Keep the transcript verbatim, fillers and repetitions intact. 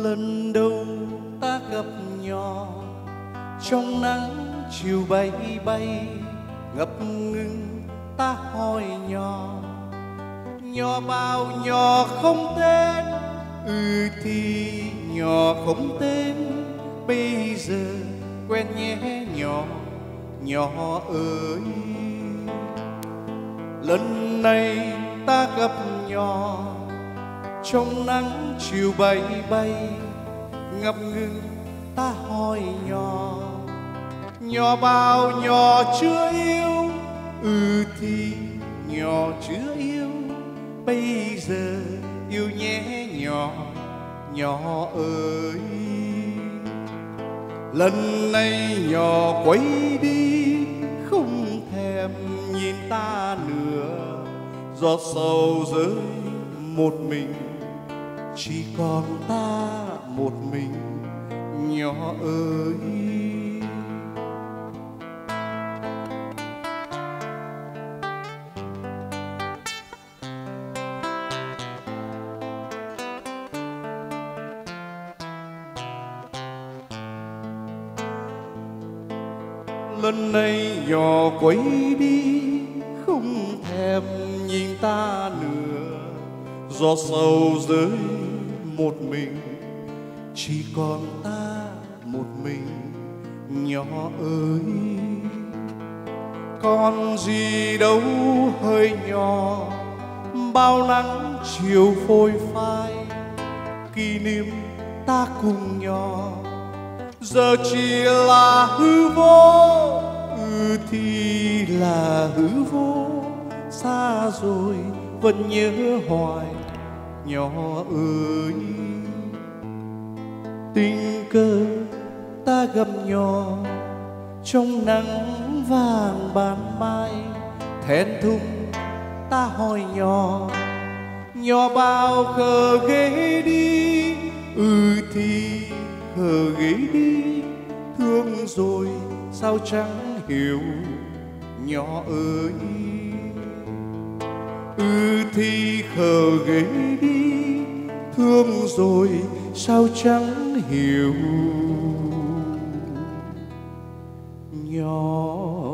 Lần đầu ta gặp nhỏ trong nắng chiều bay bay, ngập ngừng ta hỏi nhỏ, nhỏ bao nhỏ không tên. Ừ thì nhỏ không tên, bây giờ quen nhé nhỏ, nhỏ ơi. Lần này ta gặp nhỏ trong nắng chiều bay bay, ngập ngừng ta hỏi nhỏ, nhỏ bao nhỏ chưa yêu. Ừ thì nhỏ chưa yêu, bây giờ yêu nhé nhỏ, nhỏ ơi. Lần này nhỏ quay đi, không thèm nhìn ta nữa. Giọt sầu rơi một mình, chỉ còn ta một mình, nhỏ ơi. Lần này nhỏ quay đi, không thèm nhìn ta nữa. Giọt sầu rơi một mình, chỉ còn ta một mình, nhỏ ơi. Còn gì đâu hơi nhỏ, bao nắng chiều phôi phai, kỷ niệm ta cùng nhỏ giờ chỉ là hư vô. Ừ thì là hư vô, xa rồi vẫn nhớ hoài, nhỏ ơi. Tình cờ ta gặp nhỏ trong nắng vàng ban mai, thẹn thùng ta hỏi nhỏ, nhỏ bao khờ ghế đi. Ừ thì khờ ghế đi, thương rồi sao chẳng hiểu, nhỏ ơi. Ừ thì khờ ghế đi, thương rồi sao chẳng hiểu, nhỏ